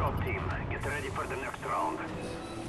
job, team. Get ready for the next round.